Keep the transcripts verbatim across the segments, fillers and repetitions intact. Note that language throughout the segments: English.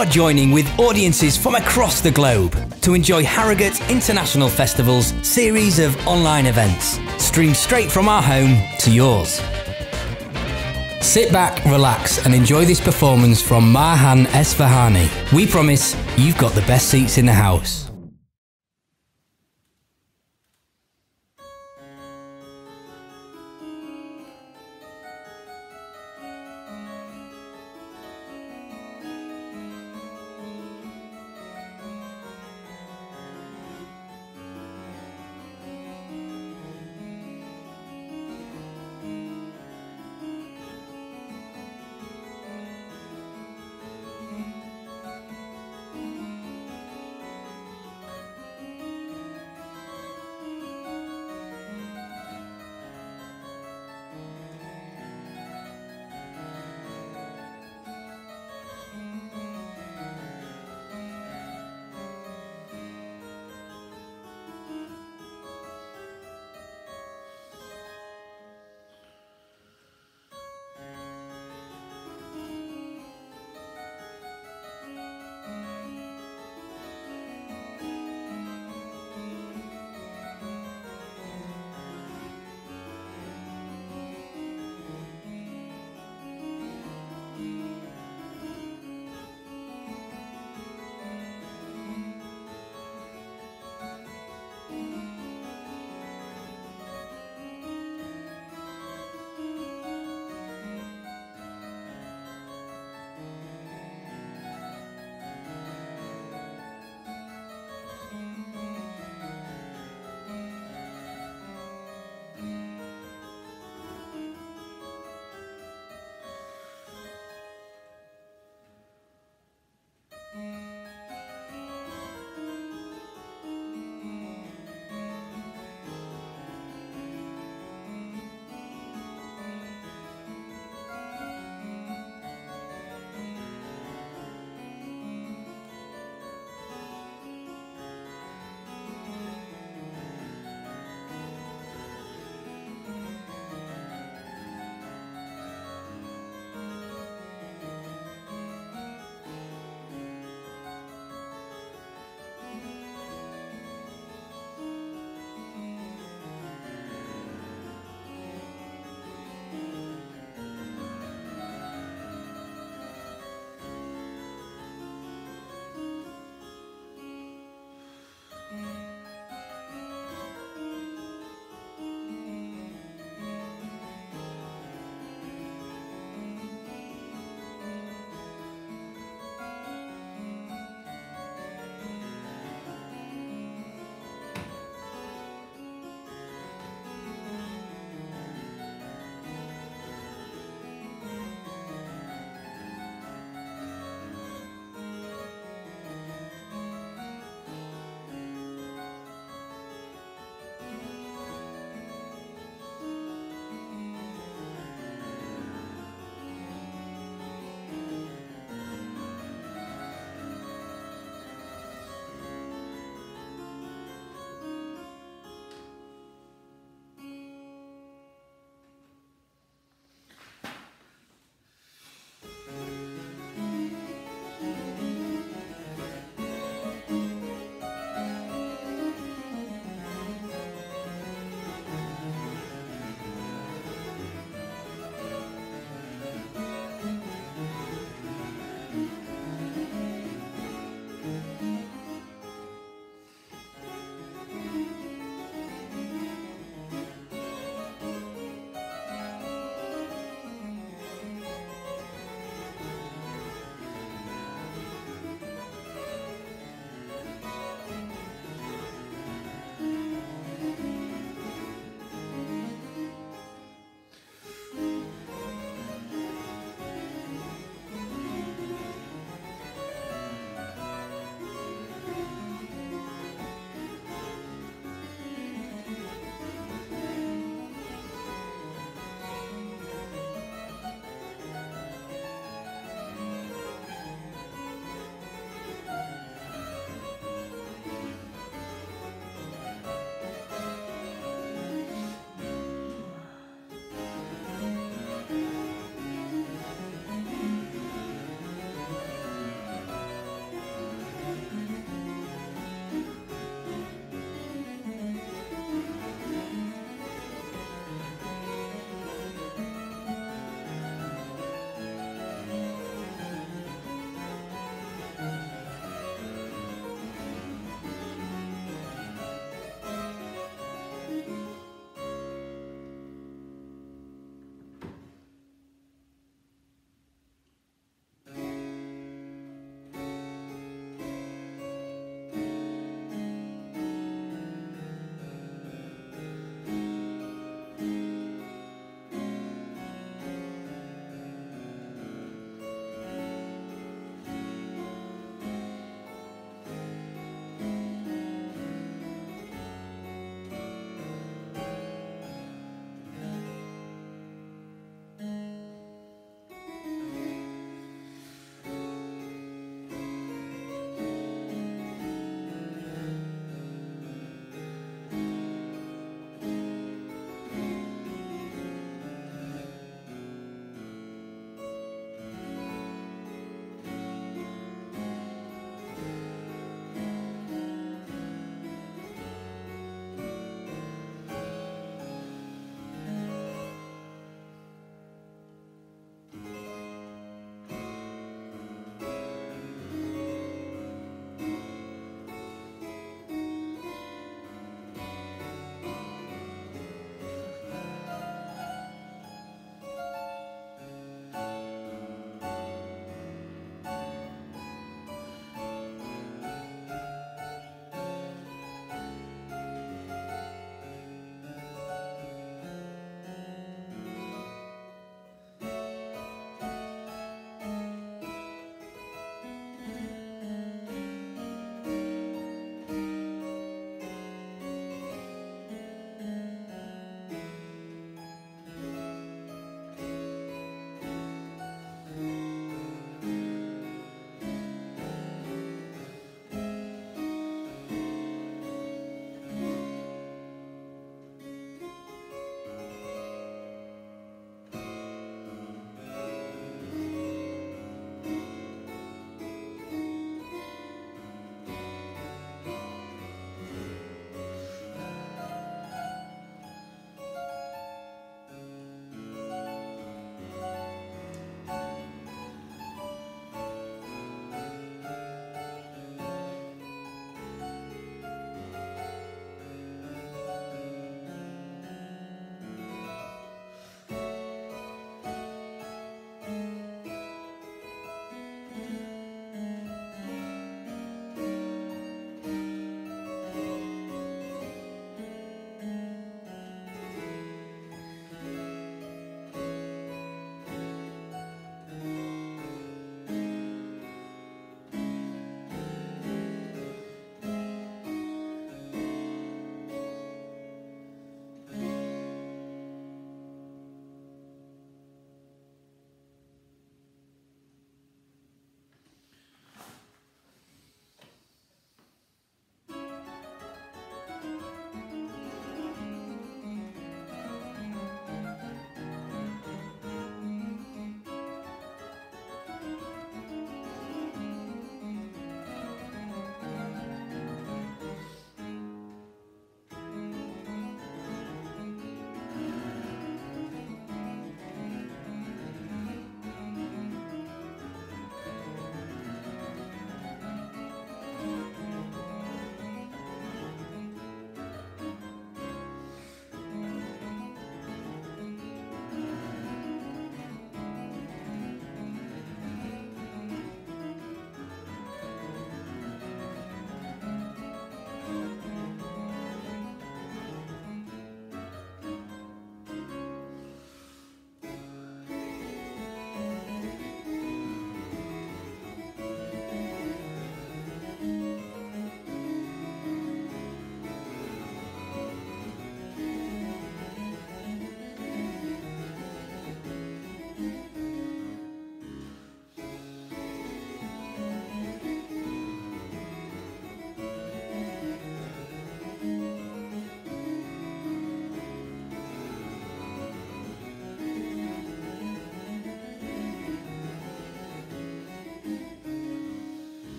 are joining with audiences from across the globe to enjoy Harrogate International Festival's series of online events, streamed straight from our home to yours. Sit back, relax and enjoy this performance from Mahan Esfahani. We promise you've got the best seats in the house.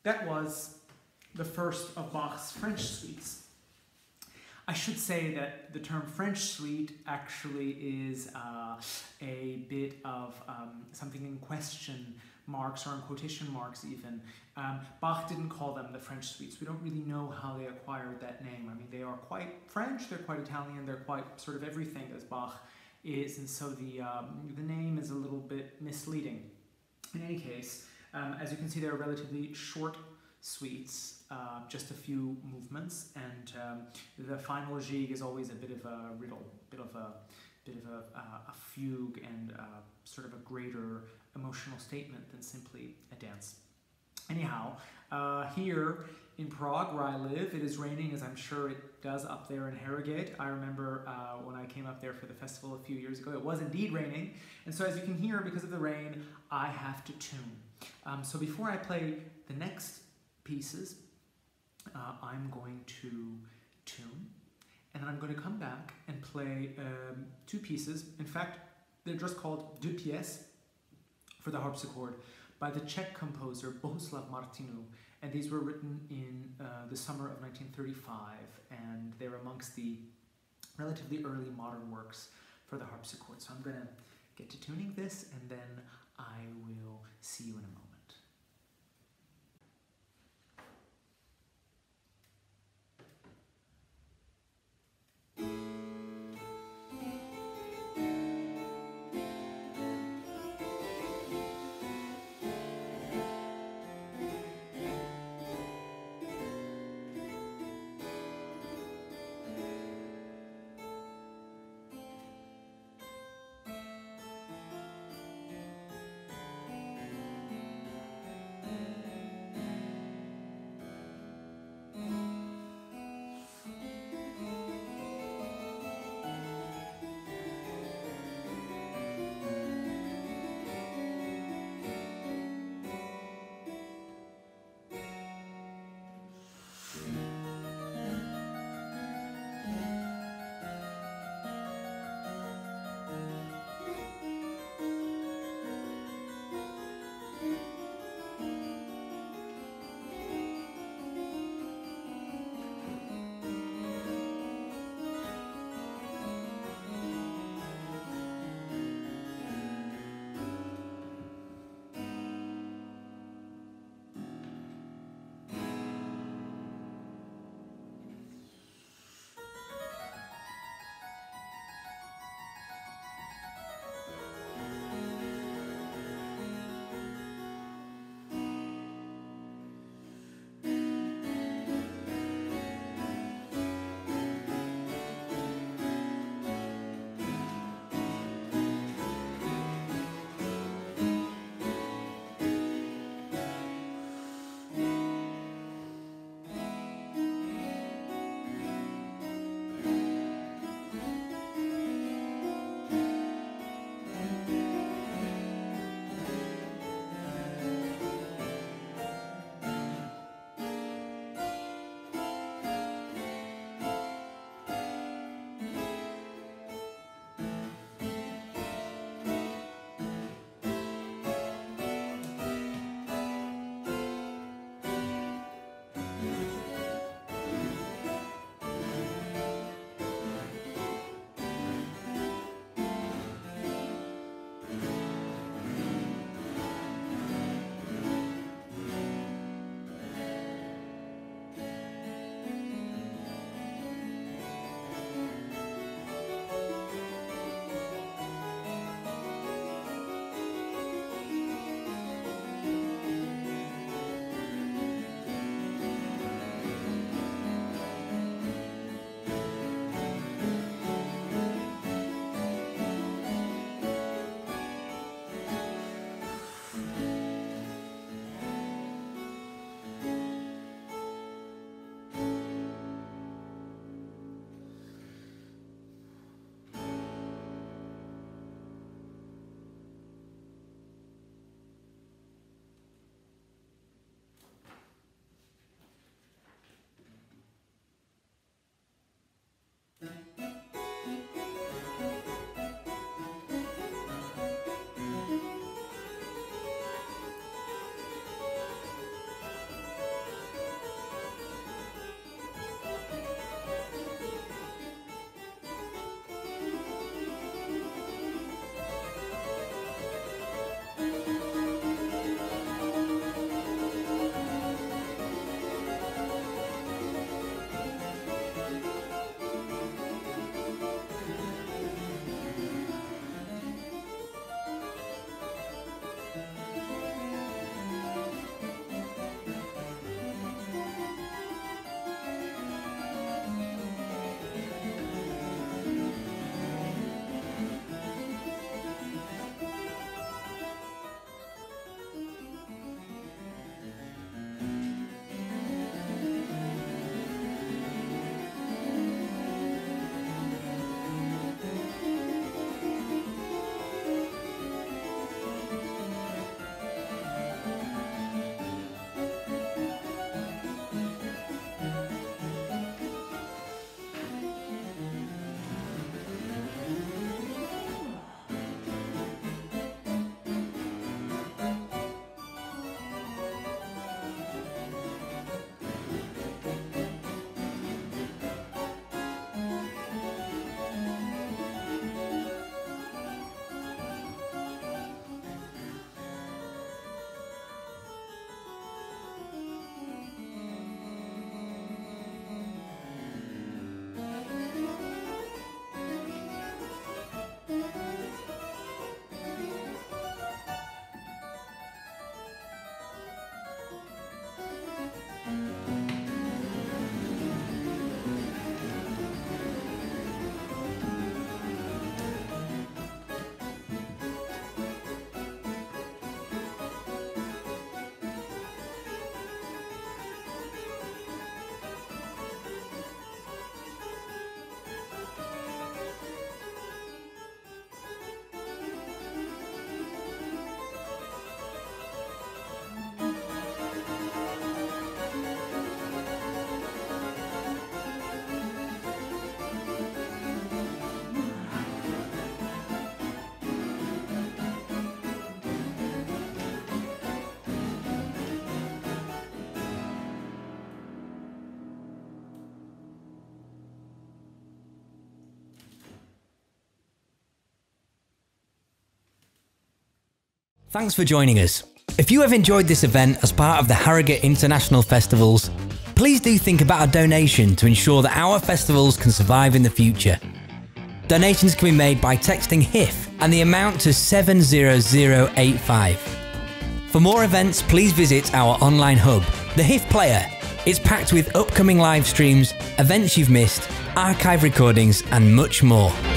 that was the first of Bach's French suites. I should say that the term French suite actually is uh, a bit of um, something in question marks, or in quotation marks even. Um, Bach didn't call them the French suites. We don't really know how they acquired that name. I mean, they are quite French, they're quite Italian, they're quite sort of everything as Bach is, and so the, um, the name is a little bit misleading. In any case, um, as you can see, they're relatively short suites, uh, just a few movements, and um, the final jig is always a bit of a riddle, bit of a bit of a, uh, a fugue, and uh, sort of a greater emotional statement than simply a dance. Anyhow, uh, here in Prague, where I live, it is raining, as I'm sure it does up there in Harrogate. I remember uh, when I came up there for the festival a few years ago, it was indeed raining, and so as you can hear, because of the rain, I have to tune. Um, so before I play the next pieces, uh, I'm going to tune, and then I'm going to come back and play um, two pieces. In fact, they're just called deux pièces for the harpsichord by the Czech composer Bohuslav Martinu, and these were written in uh, the summer of nineteen thirty-five, and they're amongst the relatively early modern works for the harpsichord. So I'm going to get to tuning this, and then I will see you in a moment. Thanks for joining us. If you have enjoyed this event as part of the Harrogate International Festivals, please do think about a donation to ensure that our festivals can survive in the future. Donations can be made by texting H I F and the amount to seven zero zero eight five. For more events, please visit our online hub, the H I F Player. It's packed with upcoming live streams, events you've missed, archive recordings and much more.